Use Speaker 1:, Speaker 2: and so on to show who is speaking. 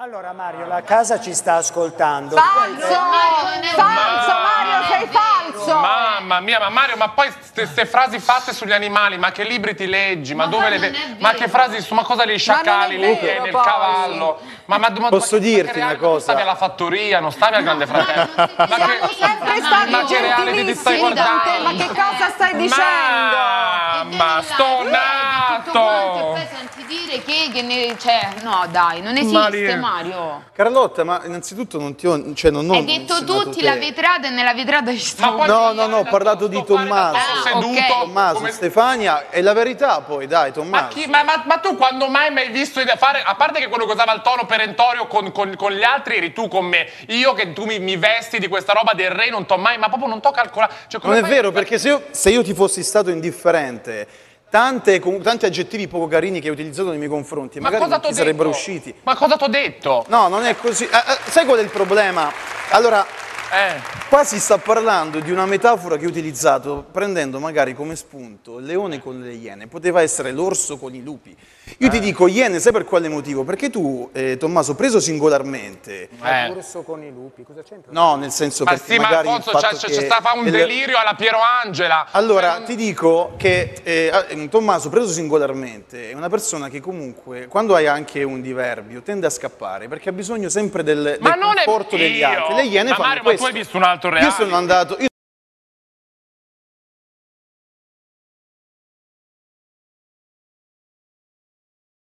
Speaker 1: Allora Mario, la casa ci sta ascoltando.
Speaker 2: Falso! Falso Mario, sei falso!
Speaker 3: Mamma mia, ma Mario, ma poi queste frasi fatte sugli animali, ma che libri ti leggi? Ma dove le vedi? Ma che frasi su, ma cosa, gli sciacalli, le iene, il cavallo? Ma
Speaker 4: posso dirti una cosa?
Speaker 3: Non stavi alla fattoria, non stavi al Grande Fratello.
Speaker 2: Siamo sempre stati gentilissimi con te, ma che cosa stai dicendo?
Speaker 3: Mamma, sto nato!
Speaker 5: E poi senti dire che cioè, no dai, non esiste Mario.
Speaker 4: Carlotta, ma innanzitutto non ti ho, cioè non ho
Speaker 5: Hai detto tutti la vetrata e nella vetrata ci stiamo.
Speaker 4: No, ho parlato di Tommaso.
Speaker 5: ok.
Speaker 4: Tommaso, Stefania, e la verità poi, dai, Tommaso.
Speaker 3: Ma tu quando mai mi hai visto fare, a parte che quello che usava il tono perentorio con gli altri, eri tu con me. Io che tu mi vesti di questa roba del re, non t'ho mai, ma proprio non t'ho calcolato. Cioè,
Speaker 4: non è vero, perché se io ti fossi stato indifferente, tanti aggettivi poco carini che hai utilizzato nei miei confronti,
Speaker 3: Ma
Speaker 4: magari
Speaker 3: cosa
Speaker 4: non ti sarebbero usciti.
Speaker 3: Ma cosa t'ho detto?
Speaker 4: No, non è così. Sai qual è il problema? Allora, qua si sta parlando di una metafora che ho utilizzato prendendo magari come spunto il leone con le iene. Poteva essere l'orso con i lupi. Io ti dico iene, sai per quale motivo? Perché tu, Tommaso, preso singolarmente...
Speaker 1: L'orso con i lupi, cosa c'entra?
Speaker 4: No, nel senso perché magari
Speaker 3: ma Alfonso c'è sta fa un delirio alla Piero Angela.
Speaker 4: Allora, ti dico che Tommaso, preso singolarmente, è una persona che comunque, quando hai anche un diverbio, tende a scappare, perché ha bisogno sempre del conforto degli altri. Le iene fanno
Speaker 3: Mario,
Speaker 4: questo.
Speaker 3: ma tu hai visto un altro reale?
Speaker 4: Io sono andato...